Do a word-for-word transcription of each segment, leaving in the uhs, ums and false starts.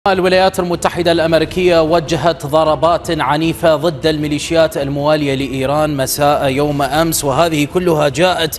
الولايات المتحدة الأمريكية وجهت ضربات عنيفة ضد الميليشيات الموالية لإيران مساء يوم أمس، وهذه كلها جاءت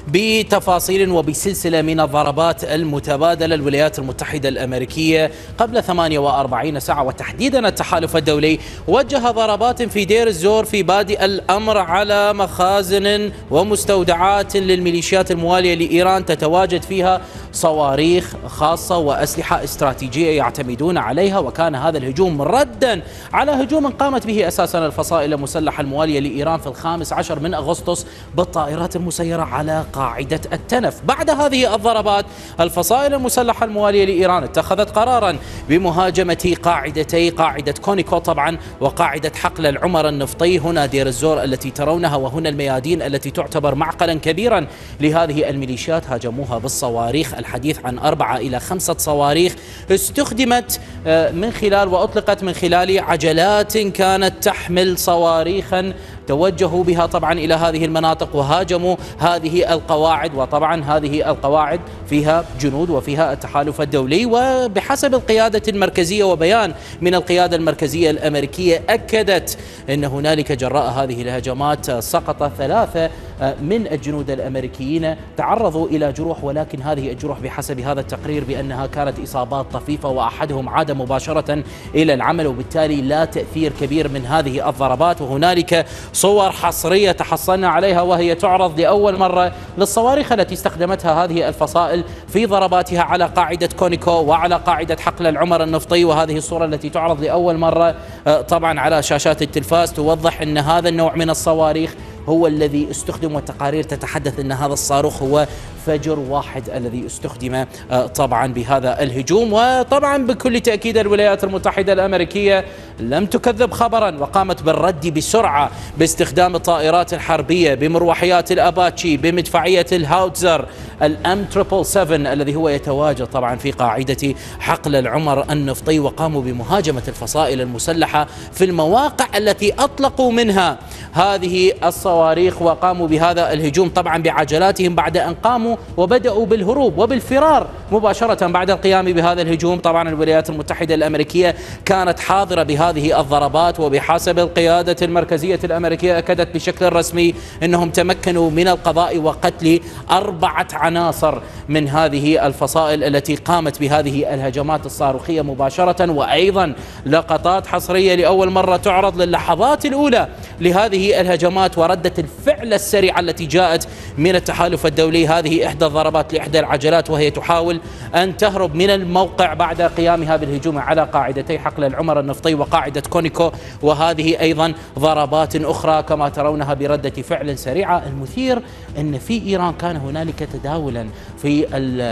بتفاصيل وبسلسلة من الضربات المتبادلة. الولايات المتحدة الأمريكية قبل ثمانية وأربعين ساعة وتحديدا التحالف الدولي وجه ضربات في دير الزور في بادئ الأمر على مخازن ومستودعات للميليشيات الموالية لإيران تتواجد فيها صواريخ خاصة وأسلحة استراتيجية يعتمدون عليها، وكان هذا الهجوم ردا على هجوم قامت به أساسا الفصائل المسلحة الموالية لإيران في الخامس عشر من أغسطس بالطائرات المسيرة على قاعدة التنف. بعد هذه الضربات الفصائل المسلحة الموالية لإيران اتخذت قرارا بمهاجمة قاعدتي قاعدة كونيكو طبعا وقاعدة حقل العمر النفطي، هنا دير الزور التي ترونها وهنا الميادين التي تعتبر معقلا كبيرا لهذه الميليشيات. هاجموها بالصواريخ، الحديث عن أربعة إلى خمسة صواريخ استخدمت من خلال وأطلقت من خلال عجلات كانت تحمل صواريخا توجهوا بها طبعا إلى هذه المناطق وهاجموا هذه القواعد، وطبعا هذه القواعد فيها جنود وفيها التحالف الدولي. وبحسب القيادة المركزية وبيان من القيادة المركزية الأمريكية أكدت أن هنالك جراء هذه الهجمات سقط ثلاثة من الجنود الأمريكيين تعرضوا إلى جروح، ولكن هذه الجروح بحسب هذا التقرير بأنها كانت إصابات طفيفة وأحدهم عاد مباشرة إلى العمل، وبالتالي لا تأثير كبير من هذه الضربات. وهنالك صور حصرية تحصلنا عليها وهي تعرض لأول مرة للصواريخ التي استخدمتها هذه الفصائل في ضرباتها على قاعدة كونيكو وعلى قاعدة حقل العمر النفطي، وهذه الصورة التي تعرض لأول مرة طبعا على شاشات التلفاز توضح أن هذا النوع من الصواريخ هو الذي استخدم، والتقارير تتحدث أن هذا الصاروخ هو فجر واحد الذي استخدم طبعا بهذا الهجوم. وطبعا بكل تأكيد الولايات المتحدة الأمريكية لم تكذب خبرا وقامت بالرد بسرعة باستخدام الطائرات الحربية بمروحيات الأباتشي بمدفعية الهاوتزر الام سبعة سبعة سبعة الذي هو يتواجد طبعا في قاعدة حقل العمر النفطي، وقاموا بمهاجمة الفصائل المسلحة في المواقع التي أطلقوا منها هذه الصواريخ، وقاموا بهذا الهجوم طبعا بعجلاتهم بعد أن قاموا وبدأوا بالهروب وبالفرار مباشرة بعد القيام بهذا الهجوم. طبعا الولايات المتحدة الأمريكية كانت حاضرة بهذه الضربات، وبحسب القيادة المركزية الأمريكية أكدت بشكل رسمي أنهم تمكنوا من القضاء وقتل أربعة عناصر من هذه الفصائل التي قامت بهذه الهجمات الصاروخية مباشرة. وأيضا لقطات حصرية لأول مرة تعرض للحظات الأولى لهذه الهجمات وردة الفعل السريعة التي جاءت من التحالف الدولي. هذه إحدى الضربات لإحدى العجلات وهي تحاول أن تهرب من الموقع بعد قيامها بالهجوم على قاعدتي حقل العمر النفطي وقاعدة كونيكو، وهذه أيضا ضربات أخرى كما ترونها بردة فعل سريعة. المثير أن في إيران كان هنالك تداولا في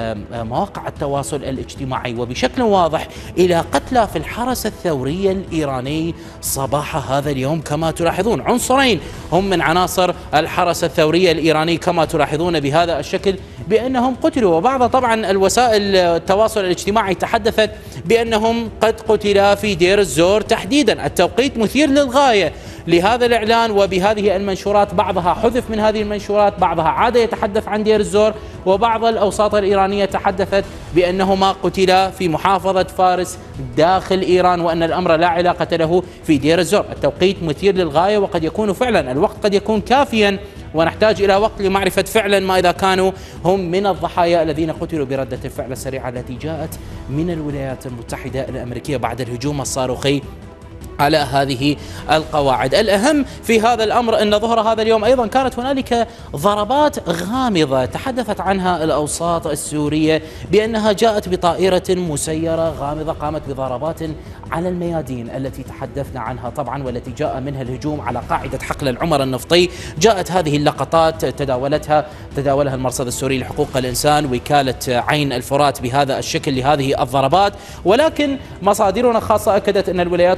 مواقع التواصل الاجتماعي وبشكل واضح إلى قتلى في الحرس الثوري الإيراني صباح هذا اليوم. كما تلاحظون عنصرين هم من عناصر الحرس الثوري الإيراني كما تلاحظون بهذا الشكل بأنهم قتلوا، وبعض طبعا الوسائل التواصل الاجتماعي تحدثت بأنهم قد قتلا في دير الزور تحديدا. التوقيت مثير للغاية لهذا الإعلان وبهذه المنشورات، بعضها حذف من هذه المنشورات، بعضها عاد يتحدث عن دير الزور، وبعض الأوساط الإيرانية تحدثت بأنهما قتلا في محافظة فارس داخل إيران وأن الأمر لا علاقة له في دير الزور. التوقيت مثير للغاية وقد يكون فعلا الوقت قد يكون كافيا، ونحتاج إلى وقت لمعرفة فعلا ما إذا كانوا هم من الضحايا الذين قتلوا بردة الفعل السريعة التي جاءت من الولايات المتحدة الأمريكية بعد الهجوم الصاروخي على هذه القواعد. الأهم في هذا الأمر أن ظهر هذا اليوم أيضا كانت هنالك ضربات غامضة تحدثت عنها الأوساط السورية بأنها جاءت بطائرة مسيرة غامضة قامت بضربات على الميادين التي تحدثنا عنها طبعا والتي جاء منها الهجوم على قاعدة حقل العمر النفطي. جاءت هذه اللقطات تداولتها تداولها المرصد السوري لحقوق الإنسان، وكالة عين الفرات بهذا الشكل لهذه الضربات، ولكن مصادرنا الخاصة أكدت أن الولايات المتحدة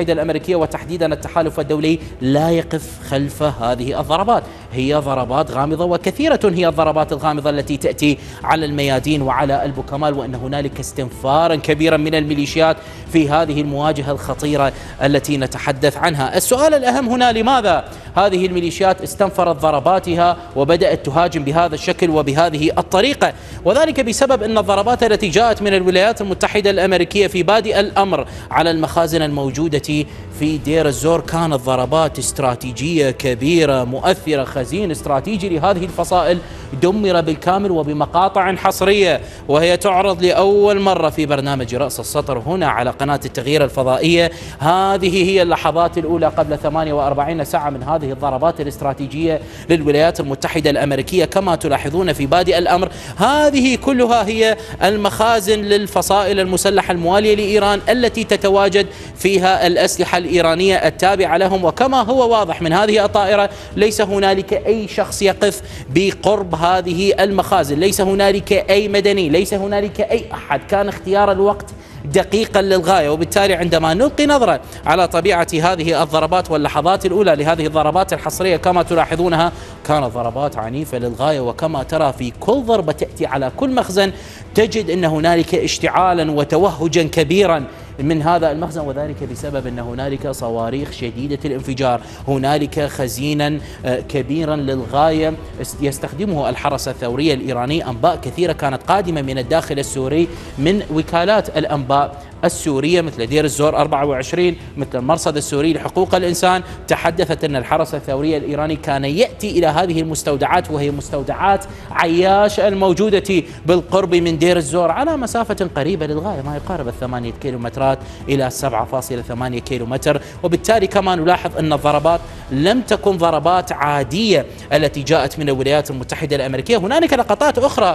المتحدة الأمريكية وتحديدا التحالف الدولي لا يقف خلف هذه الضربات. هي ضربات غامضة، وكثيرة هي الضربات الغامضة التي تأتي على الميادين وعلى البوكمال، وأن هنالك استنفارا كبيرا من الميليشيات في هذه المواجهة الخطيرة التي نتحدث عنها. السؤال الأهم هنا، لماذا هذه الميليشيات استنفرت ضرباتها وبدأت تهاجم بهذا الشكل وبهذه الطريقة؟ وذلك بسبب أن الضربات التي جاءت من الولايات المتحدة الأمريكية في بادئ الأمر على المخازن الموجودة في دير الزور كانت ضربات استراتيجية كبيرة مؤثرة. خزين استراتيجي لهذه الفصائل دمر بالكامل وبمقاطع حصرية، وهي تعرض لأول مرة في برنامج رأس السطر هنا على قناة التغيير الفضائية. هذه هي اللحظات الأولى قبل ثمانية وأربعين ساعة من هذه الضربات الاستراتيجية للولايات المتحدة الأمريكية. كما تلاحظون في بادئ الأمر هذه كلها هي المخازن للفصائل المسلحة الموالية لإيران التي تتواجد فيها الأسلحة الإيرانية التابعة لهم. وكما هو واضح من هذه الطائرة ليس هنالك أي شخص يقف بقرب هذه المخازن، ليس هنالك أي مدني، ليس هنالك أي أحد. كان اختيار الوقت دقيقا للغاية، وبالتالي عندما نلقي نظرة على طبيعة هذه الضربات واللحظات الأولى لهذه الضربات الحصرية كما تلاحظونها كانت ضربات عنيفة للغاية. وكما ترى في كل ضربة تأتي على كل مخزن تجد أن هنالك اشتعالا وتوهجا كبيرا من هذا المخزن، وذلك بسبب أن هنالك صواريخ شديدة الانفجار، هنالك خزينا كبيرا للغاية يستخدمه الحرس الثوري الإيراني. أنباء كثيرة كانت قادمة من الداخل السوري من وكالات الأنباء السورية مثل دير الزور أربعة وعشرين، مثل المرصد السوري لحقوق الإنسان، تحدثت أن الحرس الثوري الإيراني كان يأتي إلى هذه المستودعات، وهي مستودعات عياش الموجودة بالقرب من دير الزور على مسافة قريبة للغاية ما يقارب الثمانية كيلومترات إلى سبعة فاصلة ثمانية كيلومتر. وبالتالي كما نلاحظ أن الضربات لم تكن ضربات عادية التي جاءت من الولايات المتحدة الأمريكية. هنالك لقطات أخرى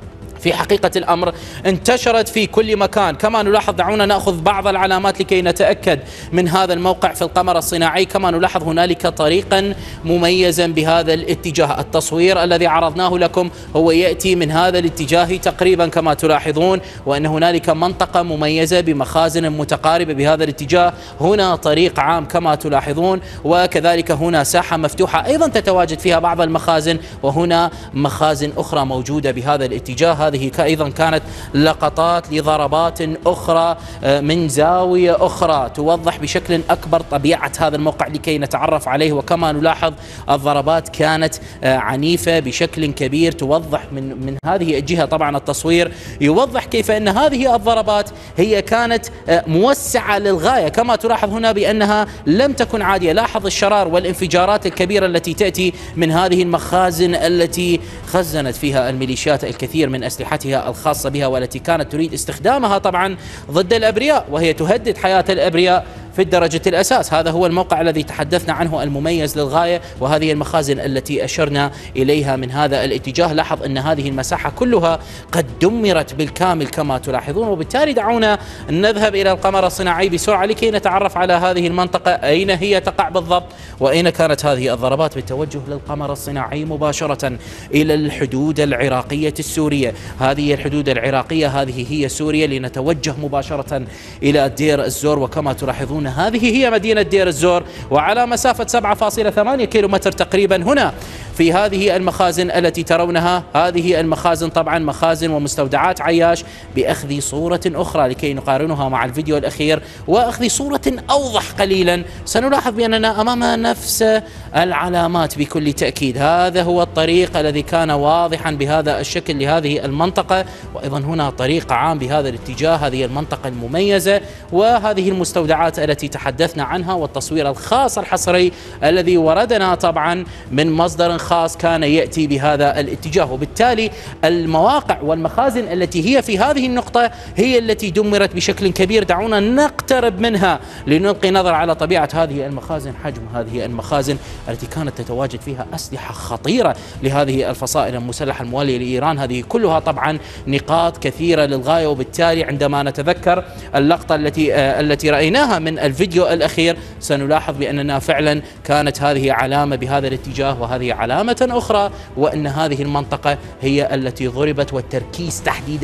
في حقيقة الأمر انتشرت في كل مكان. كما نلاحظ، دعونا نأخذ بعض العلامات لكي نتأكد من هذا الموقع في القمر الصناعي. كما نلاحظ هنالك طريقا مميزا بهذا الاتجاه. التصوير الذي عرضناه لكم هو يأتي من هذا الاتجاه تقريبا كما تلاحظون، وأن هنالك منطقة مميزة بمخازن متقاربة بهذا الاتجاه. هنا طريق عام كما تلاحظون، وكذلك هنا ساحة مفتوحة أيضا تتواجد فيها بعض المخازن، وهنا مخازن أخرى موجودة بهذا الاتجاه. هذه أيضا كانت لقطات لضربات أخرى من زاوية أخرى توضح بشكل أكبر طبيعة هذا الموقع لكي نتعرف عليه. وكما نلاحظ الضربات كانت عنيفة بشكل كبير، توضح من من هذه الجهة. طبعا التصوير يوضح كيف أن هذه الضربات هي كانت موسعة للغاية. كما تلاحظ هنا بأنها لم تكن عادية. لاحظ الشرار والانفجارات الكبيرة التي تأتي من هذه المخازن التي خزنت فيها الميليشيات الكثير من أسلحتها الخاصة بها، والتي كانت تريد استخدامها طبعا ضد الأبرياء، وهي تهدد حياة الأبرياء في الدرجة الأساس. هذا هو الموقع الذي تحدثنا عنه المميز للغاية، وهذه المخازن التي أشرنا إليها من هذا الاتجاه. لاحظ أن هذه المساحة كلها قد دمرت بالكامل كما تلاحظون. وبالتالي دعونا نذهب إلى القمر الصناعي بسرعة لكي نتعرف على هذه المنطقة أين هي تقع بالضبط، وأين كانت هذه الضربات، بالتوجه للقمر الصناعي مباشرة إلى الحدود العراقية السورية. هذه الحدود العراقية، هذه هي سوريا، لنتوجه مباشرة إلى دير الزور. وكما تلاحظون هذه هي مدينة دير الزور، وعلى مسافة سبعة فاصلة ثمانية كيلومتر تقريبا هنا في هذه المخازن التي ترونها. هذه المخازن طبعا مخازن ومستودعات عياش، بأخذ صورة أخرى لكي نقارنها مع الفيديو الأخير وأخذ صورة أوضح قليلا، سنلاحظ بأننا أمام نفس العلامات بكل تأكيد. هذا هو الطريق الذي كان واضحا بهذا الشكل لهذه المنطقة، وأيضا هنا طريق عام بهذا الاتجاه. هذه المنطقة المميزة وهذه المستودعات التي تحدثنا عنها، والتصوير الخاص الحصري الذي وردنا طبعا من مصدر خاص كان يأتي بهذا الاتجاه. وبالتالي المواقع والمخازن التي هي في هذه النقطة هي التي دمرت بشكل كبير. دعونا نقترب منها لنلقي نظر على طبيعة هذه المخازن، حجم هذه المخازن التي كانت تتواجد فيها أسلحة خطيرة لهذه الفصائل المسلحة الموالية لإيران. هذه كلها طبعا نقاط كثيرة للغاية. وبالتالي عندما نتذكر اللقطة التي التي رأيناها من الفيديو الأخير سنلاحظ بأننا فعلا كانت هذه علامة بهذا الاتجاه وهذه علامة أخرى، وأن هذه المنطقة هي التي ضربت، والتركيز تحديدا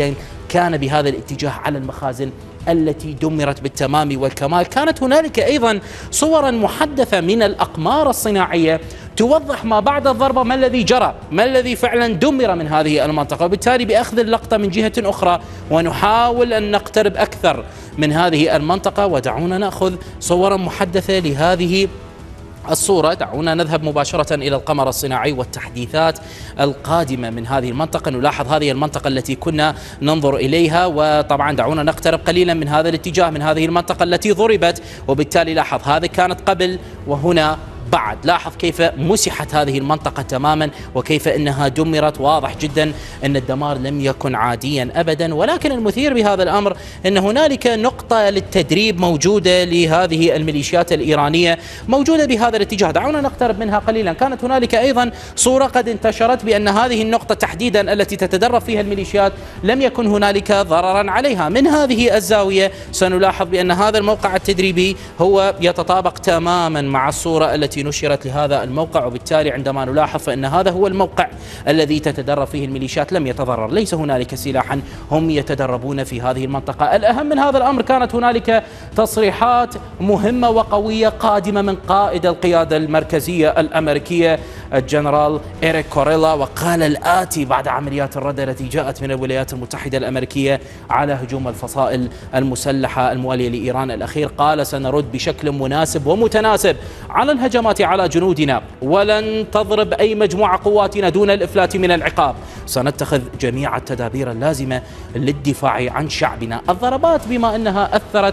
كان بهذا الاتجاه على المخازن التي دمرت بالتمام والكمال. كانت هنالك أيضا صورا محدثة من الأقمار الصناعية توضح ما بعد الضربة، ما الذي جرى، ما الذي فعلا دمر من هذه المنطقة، وبالتالي بأخذ اللقطة من جهة أخرى ونحاول أن نقترب أكثر من هذه المنطقة. ودعونا نأخذ صورا محدثة لهذه الصورة. دعونا نذهب مباشرة إلى القمر الصناعي والتحديثات القادمة من هذه المنطقة. نلاحظ هذه المنطقة التي كنا ننظر إليها، وطبعا دعونا نقترب قليلا من هذا الاتجاه من هذه المنطقة التي ضربت، وبالتالي لاحظ هذه كانت قبل وهنا بعد. لاحظ كيف مسحت هذه المنطقة تماما وكيف أنها دمرت. واضح جدا أن الدمار لم يكن عاديا أبدا، ولكن المثير بهذا الأمر أن هنالك نقطة للتدريب موجودة لهذه الميليشيات الإيرانية موجودة بهذا الاتجاه. دعونا نقترب منها قليلا. كانت هنالك أيضا صورة قد انتشرت بأن هذه النقطة تحديدا التي تتدرب فيها الميليشيات لم يكن هنالك ضررا عليها. من هذه الزاوية سنلاحظ بأن هذا الموقع التدريبي هو يتطابق تماما مع الصورة التي نشرت لهذا الموقع، وبالتالي عندما نلاحظ فإن هذا هو الموقع الذي تتدرب فيه الميليشيات لم يتضرر، ليس هنالك سلاحا، هم يتدربون في هذه المنطقة. الأهم من هذا الأمر كانت هنالك تصريحات مهمة وقوية قادمة من قائد القيادة المركزية الأمريكية الجنرال إيريك كوريلا، وقال الآتي بعد عمليات الرد التي جاءت من الولايات المتحدة الأمريكية على هجوم الفصائل المسلحة الموالية لإيران الأخير. قال: سنرد بشكل مناسب ومتناسب على الهجمات على جنودنا، ولن تضرب أي مجموعة قواتنا دون الإفلات من العقاب. سنتخذ جميع التدابير اللازمة للدفاع عن شعبنا. الضربات بما أنها أثرت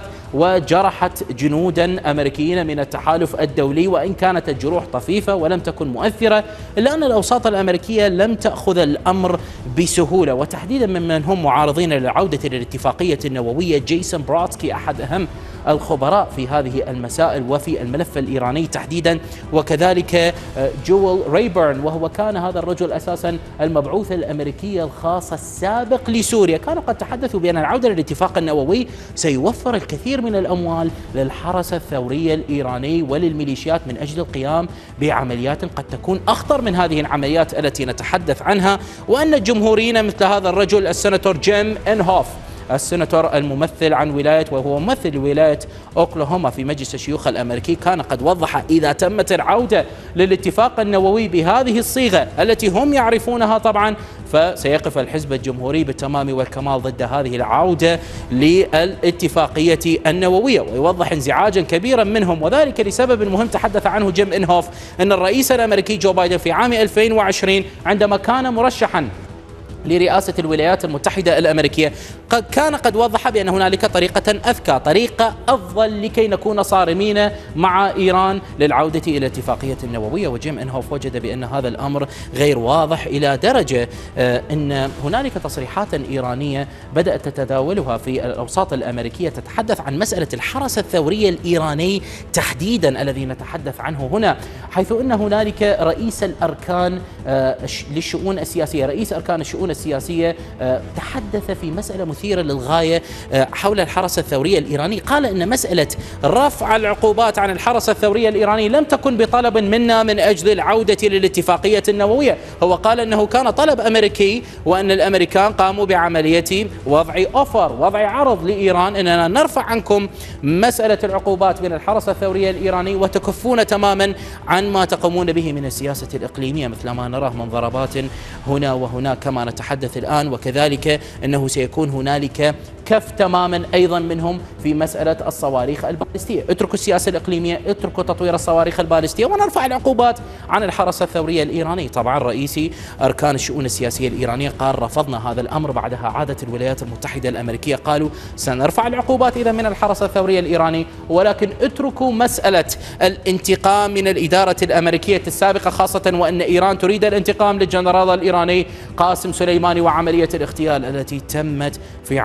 وجرحت جنودا أمريكيين من التحالف الدولي، وإن كانت الجروح طفيفة ولم تكن مؤثرة، إلا أن الأوساط الأمريكية لم تأخذ الأمر بسهولة، وتحديدا ممن هم معارضين للعودة للاتفاقية النووية. جيسون براتسكي أحد أهم الخبراء في هذه المسائل وفي الملف الإيراني تحديدا، وكذلك جويل ريبرن، وهو كان هذا الرجل أساسا المبعوث الأمريكي الخاص السابق لسوريا. كانوا قد تحدثوا بأن العودة للاتفاق النووي سيوفر الكثير من الأموال للحرس الثوري الإيراني وللميليشيات من أجل القيام بعمليات قد تكون أخطر من هذه العمليات التي نتحدث عنها، وأن الجمهوريين مثل هذا الرجل السناتور جيم إنهوف، السناتور الممثل عن ولاية وهو ممثل ولاية أوكلاهوما في مجلس الشيوخ الأمريكي، كان قد وضح إذا تمت العودة للاتفاق النووي بهذه الصيغة التي هم يعرفونها طبعا، فسيقف الحزب الجمهوري بالتمام والكمال ضد هذه العودة للاتفاقية النووية، ويوضح انزعاجا كبيرا منهم، وذلك لسبب مهم تحدث عنه جيم إنهوف، أن الرئيس الأمريكي جو بايدن في عام ألفين وعشرين عندما كان مرشحا لرئاسة الولايات المتحدة الأمريكية قد كان قد وضح بأن هنالك طريقة أذكى، طريقة أفضل لكي نكون صارمين مع إيران للعودة إلى الاتفاقية النووية. وجيم إنهوف وجد بأن هذا الأمر غير واضح إلى درجة أن هنالك تصريحات إيرانية بدأت تتداولها في الأوساط الأمريكية تتحدث عن مسألة الحرس الثوري الإيراني تحديدا الذي نتحدث عنه هنا، حيث أن هنالك رئيس الأركان للشؤون السياسية، رئيس أركان الشؤون السياسية تحدث في مسألة مثيرة للغاية حول الحرس الثوري الإيراني. قال إن مسألة رفع العقوبات عن الحرس الثوري الإيراني لم تكن بطلب منا من أجل العودة للاتفاقية النووية. هو قال أنه كان طلب أمريكي، وأن الأمريكان قاموا بعملية وضع أوفر، وضع عرض لإيران أننا نرفع عنكم مسألة العقوبات من الحرس الثوري الإيراني وتكفون تماما عن ما تقومون به من السياسة الإقليمية مثل ما نراه من ضربات هنا وهناك كما نتحدث الآن، وكذلك أنه سيكون هنالك كف تماما أيضا منهم في مسألة الصواريخ البالستية. اتركوا السياسة الإقليمية، اتركوا تطوير الصواريخ البالستية ونرفع العقوبات عن الحرس الثوري الإيراني. طبعا رئيسي أركان الشؤون السياسية الإيرانية قال رفضنا هذا الأمر. بعدها عادت الولايات المتحدة الأمريكية قالوا سنرفع العقوبات إذا من الحرس الثوري الإيراني، ولكن اتركوا مسألة الانتقام من الإدارة الأمريكية السابقة، خاصة وأن إيران تريد الانتقام للجنرال الإيراني قاسم سليماني وعملية الاغتيال التي تمت في عام ألفين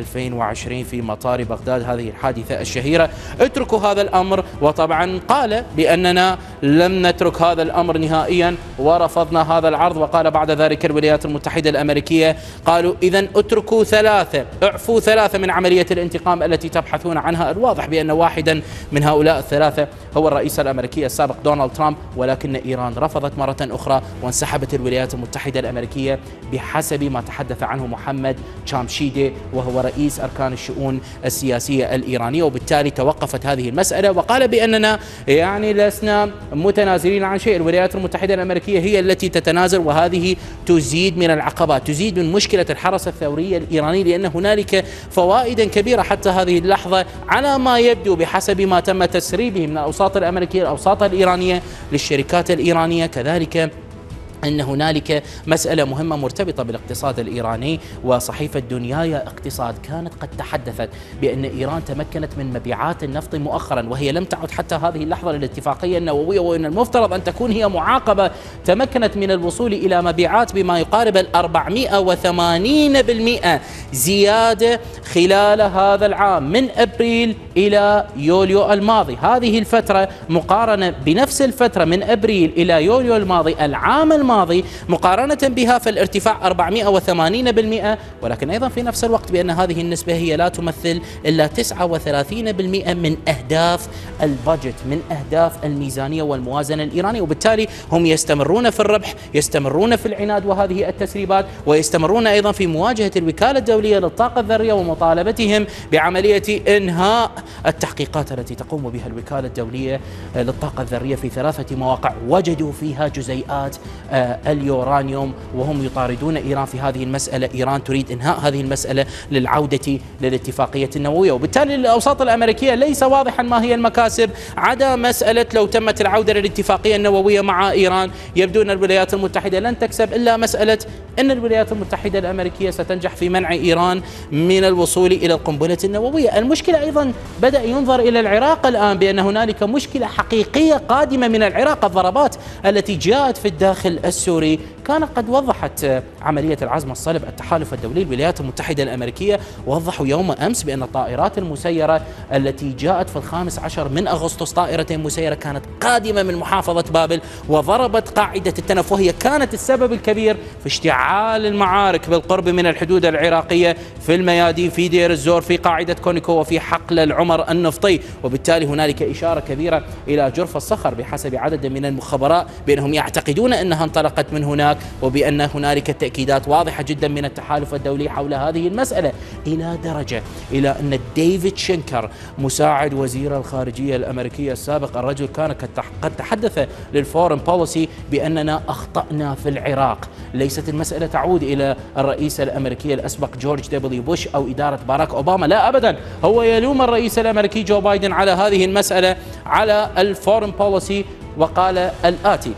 ألفين وعشرين في مطار بغداد، هذه الحادثة الشهيرة. اتركوا هذا الأمر، وطبعا قال بأننا لم نترك هذا الأمر نهائيا ورفضنا هذا العرض. وقال بعد ذلك الولايات المتحدة الأمريكية قالوا إذن اتركوا ثلاثة، اعفوا ثلاثة من عملية الانتقام التي تبحثون عنها. الواضح بأن واحدا من هؤلاء الثلاثة هو الرئيس الأمريكي السابق دونالد ترامب، ولكن إيران رفضت مرة أخرى وانسحبت الولايات المتحدة الأمريكية بحسب ما تحدث عنه محمد شامشيدي وهو رئيس أركان الشؤون السياسية الإيرانية. وبالتالي توقفت هذه المسألة وقال بأننا يعني لسنا متنازلين عن شيء. الولايات المتحدة الأمريكية هي التي تتنازل، وهذه تزيد من العقبات، تزيد من مشكلة الحرس الثوري الإيراني، لأن هنالك فوائد كبيرة حتى هذه اللحظة على ما يبدو بحسب ما تم تسريبه من الأوساط الأمريكية الأوساط الإيرانية للشركات الإيرانية. كذلك أن هنالك مسألة مهمة مرتبطة بالاقتصاد الإيراني، وصحيفة دنياي اقتصاد كانت قد تحدثت بأن إيران تمكنت من مبيعات النفط مؤخرا، وهي لم تعد حتى هذه اللحظة للاتفاقية النووية، وإن المفترض أن تكون هي معاقبة. تمكنت من الوصول إلى مبيعات بما يقارب الأربعمائة وثمانين بالمئة زيادة خلال هذا العام من أبريل إلى يوليو الماضي. هذه الفترة مقارنة بنفس الفترة من أبريل إلى يوليو الماضي العام الماضي الماضي مقارنة بها فالارتفاع أربعمائة وثمانين بالمئة، ولكن أيضا في نفس الوقت بأن هذه النسبة هي لا تمثل إلا تسعة وثلاثين بالمئة من أهداف البادجت، من أهداف الميزانية والموازنة الإيرانية. وبالتالي هم يستمرون في الربح، يستمرون في العناد وهذه التسريبات، ويستمرون أيضا في مواجهة الوكالة الدولية للطاقة الذرية ومطالبتهم بعملية إنهاء التحقيقات التي تقوم بها الوكالة الدولية للطاقة الذرية في ثلاثة مواقع وجدوا فيها جزيئات اليورانيوم، وهم يطاردون إيران في هذه المسألة. إيران تريد إنهاء هذه المسألة للعودة للاتفاقية النووية. وبالتالي للأوساط الأمريكية ليس واضحا ما هي المكاسب عدا مسألة لو تمت العودة للاتفاقية النووية مع إيران. يبدو أن الولايات المتحدة لن تكسب إلا مسألة أن الولايات المتحدة الأمريكية ستنجح في منع إيران من الوصول إلى القنبلة النووية. المشكلة أيضا بدأ ينظر إلى العراق الآن بأن هنالك مشكلة حقيقية قادمة من العراق. الضربات التي جاءت في الداخل السوري كانت قد وضحت عملية العزم الصلب. التحالف الدولي الولايات المتحدة الأمريكية وضحوا يوم أمس بأن الطائرات المسيرة التي جاءت في الخامس عشر من أغسطس، طائرة مسيرة كانت قادمة من محافظة بابل وضربت قاعدة التنف، وهي كانت السبب الكبير في اشتعال المعارك بالقرب من الحدود العراقية في الميادين، في دير الزور، في قاعدة كونيكو، وفي حقل العمر النفطي. وبالتالي هنالك إشارة كبيرة إلى جرف الصخر بحسب عدد من المخبراء بأنهم يعتقدون أنها انطلقت من هناك، وبأن هنالك تأكيدات واضحة جدا من التحالف الدولي حول هذه المسألة، إلى درجة إلى أن ديفيد شينكر مساعد وزير الخارجية الأمريكية السابق، الرجل كان قد تحدث للفورن بوليسي بأننا أخطأنا في العراق. ليست المسألة تعود إلى الرئيس الأمريكي الأسبق جورج دبليو بوش أو إدارة باراك أوباما، لا أبدا، هو يلوم الرئيس الأمريكي جو بايدن على هذه المسألة، على الفورن بوليسي، وقال الآتي: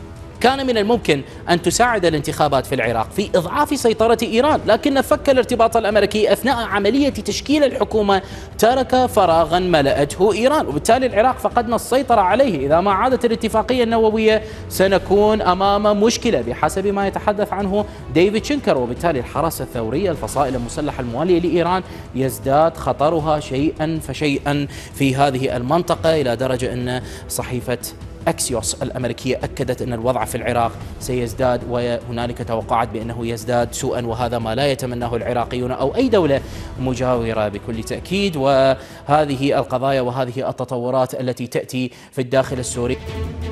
كان من الممكن أن تساعد الانتخابات في العراق في إضعاف سيطرة إيران، لكن فك الارتباط الأمريكي أثناء عملية تشكيل الحكومة ترك فراغا ملأته إيران، وبالتالي العراق فقدنا السيطرة عليه. إذا ما عادت الاتفاقية النووية سنكون أمام مشكلة بحسب ما يتحدث عنه ديفيد شينكر. وبالتالي الحرس الثوري، الفصائل المسلحة الموالية لإيران، يزداد خطرها شيئا فشيئا في هذه المنطقة، إلى درجة أن صحيفة أكسيوس الأمريكية أكدت أن الوضع في العراق سيزداد، وهنالك توقعات بأنه يزداد سوءا، وهذا ما لا يتمناه العراقيون أو أي دولة مجاورة بكل تأكيد. وهذه القضايا وهذه التطورات التي تأتي في الداخل السوري